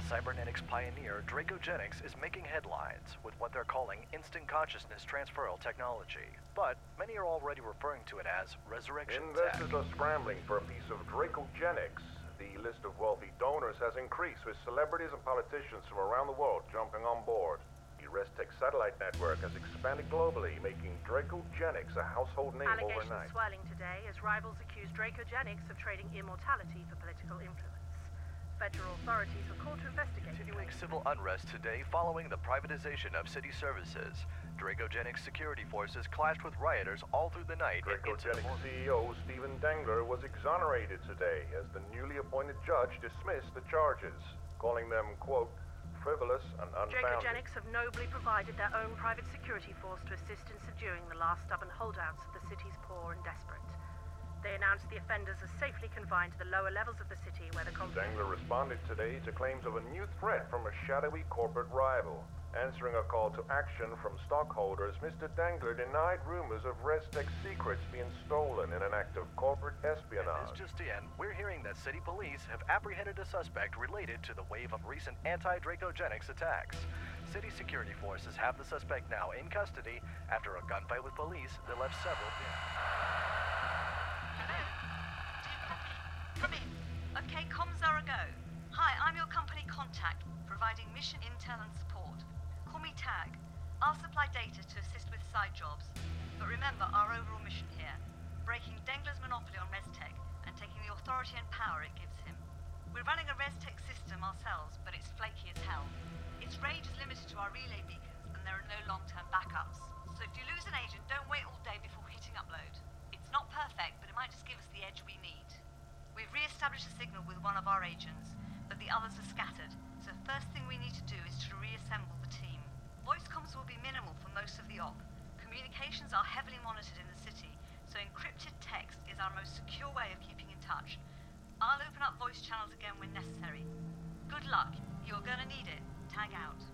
cybernetics pioneer Dracogenics is making headlines with what they're calling instant consciousness transferal technology. But many are already referring to it as resurrection tech. Investors are scrambling for a piece of Dracogenics. The list of wealthy donors has increased, with celebrities and politicians from around the world jumping on board. The ResTech satellite network has expanded globally, making Dracogenics a household name Allegations overnight. swirling today as rivals accuse Dracogenics of trading immortality for political influence. Federal authorities were called to investigate. Continuing civil unrest today following the privatization of city services. Dracogenics security forces clashed with rioters all through the night. Dracogenics CEO Stephen Dengler was exonerated today as the newly appointed judge dismissed the charges, calling them, quote, frivolous and unfounded. Dracogenics have nobly provided their own private security force to assist in subduing the last stubborn holdouts of the city's poor and desperate. They announced the offenders are safely confined to the lower levels of the city where the conflict... Dengler responded today to claims of a new threat from a shadowy corporate rival. Answering a call to action from stockholders, Mr. Dengler denied rumors of ResTech secrets being stolen in an act of corporate espionage. And this just in, we're hearing that city police have apprehended a suspect related to the wave of recent anti-Dracogenics attacks. City security forces have the suspect now in custody after a gunfight with police that left several dead. Come in. Okay, comms are a go. Hi, I'm your company contact, providing mission intel and support. Call me Tag. I'll supply data to assist with side jobs. But remember our overall mission here, breaking Dengler's monopoly on ResTech and taking the authority and power it gives him. We're running a ResTech system ourselves, but it's flaky as hell. Its range is limited to our relay beacons, and there are no long-term backups. So if you lose an agent, don't wait all day before hitting upload. It's not perfect, but it might just give us the edge we need. We've re-established a signal with one of our agents, but the others are scattered, so the first thing we need to do is to reassemble the team. Voice comms will be minimal for most of the op. Communications are heavily monitored in the city, so encrypted text is our most secure way of keeping in touch. I'll open up voice channels again when necessary. Good luck. You're gonna need it. Tag out.